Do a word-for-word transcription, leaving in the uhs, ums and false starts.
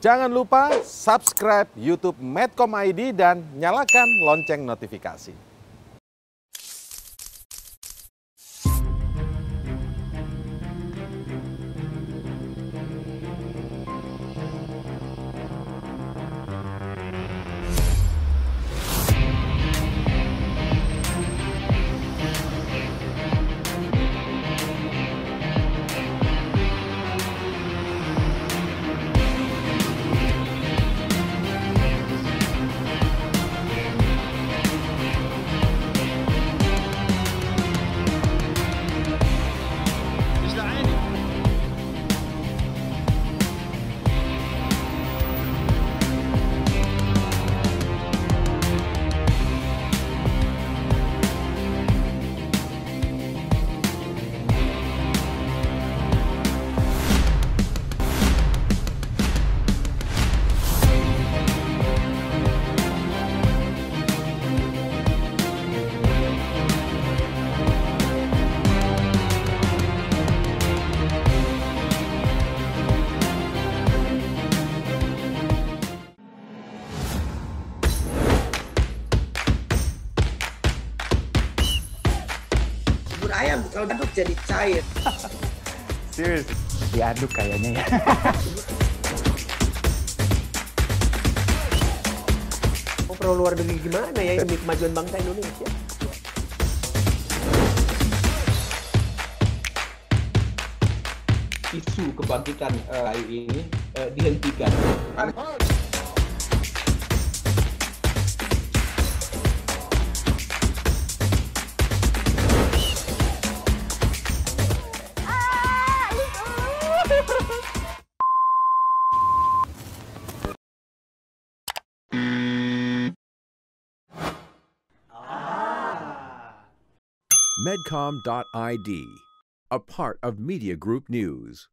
Jangan lupa subscribe YouTube Medcom I D dan nyalakan lonceng notifikasi. Bubur ayam kalau diaduk jadi cair. Serius, diaduk kayaknya ya. Oh, pro luar negeri gimana ya demi kemajuan bangsa Indonesia? Isu kebangkitan uh, ini uh, dihentikan. Medcom dot I D, a part of Media Group News.